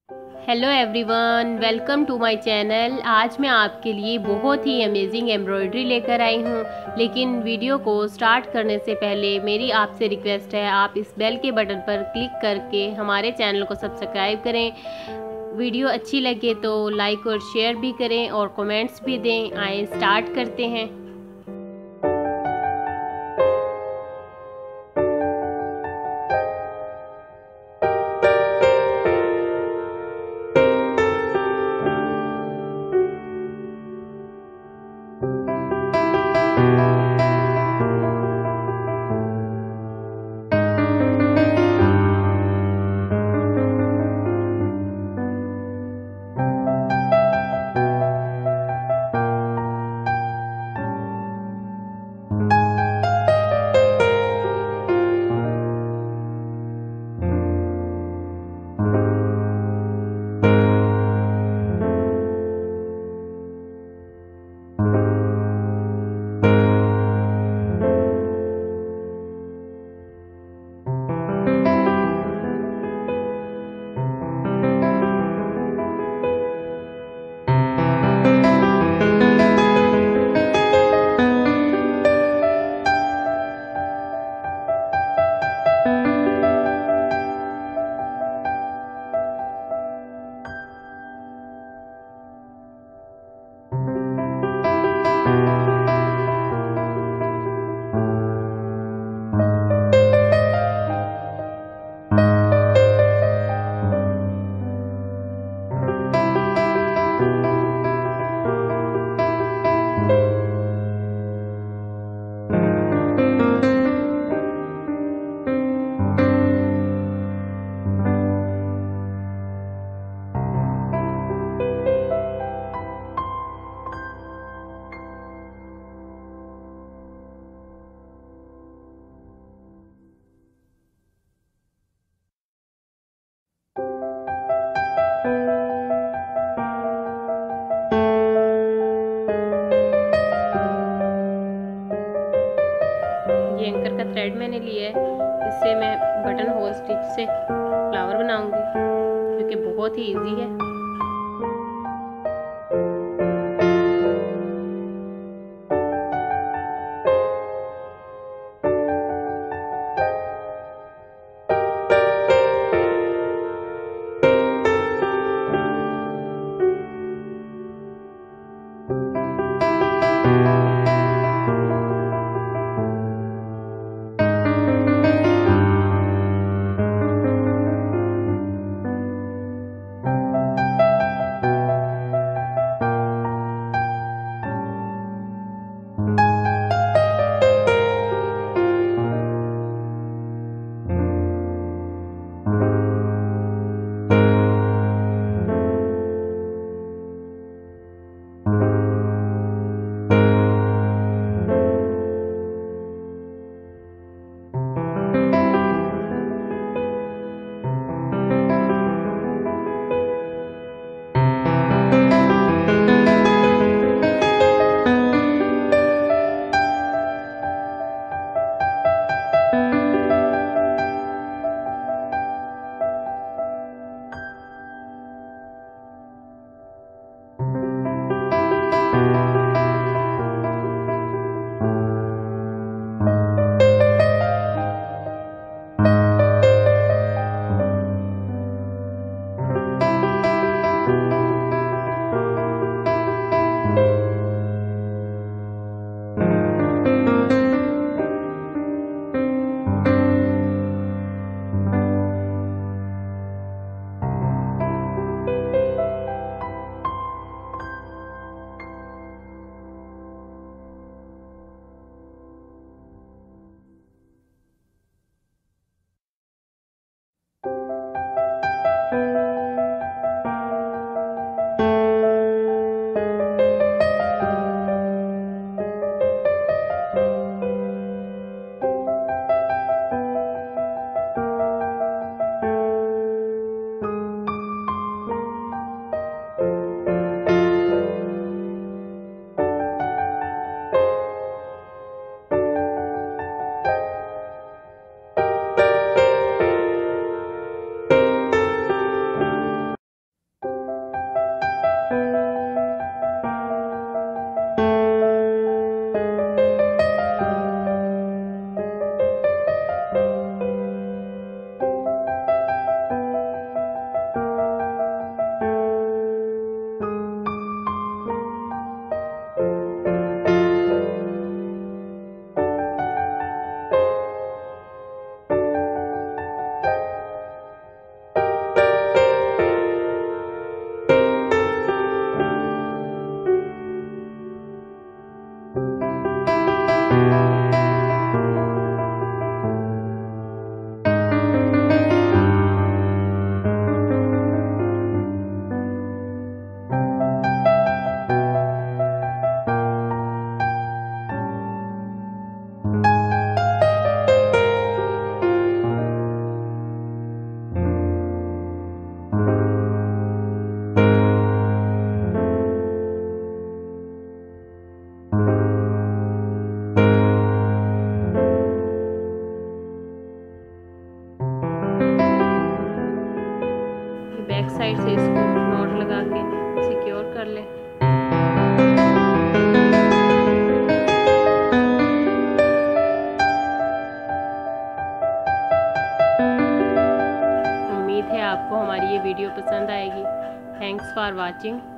Hello everyone, welcome to my channel. आज मैं आपके लिए बहुत ही अमेजिंग एम्ब्रॉयडरी लेकर आई हूँ। लेकिन वीडियो को स्टार्ट करने से पहले मेरी आपसे रिक्वेस्ट है, आप इस बेल के बटन पर क्लिक करके हमारे चैनल को सब्सक्राइब करें। वीडियो अच्छी लगे तो लाइक और शेयर भी करें और कमेंट्स भी दें। आए स्टार्ट करते हैं। ये एंकर का थ्रेड मैंने लिया है। इससे मैं बटन होल स्टिच से फ्लावर बनाऊंगी, जो कि बहुत ही इजी है। है आपको हमारी ये वीडियो पसंद आएगी। Thanks for watching.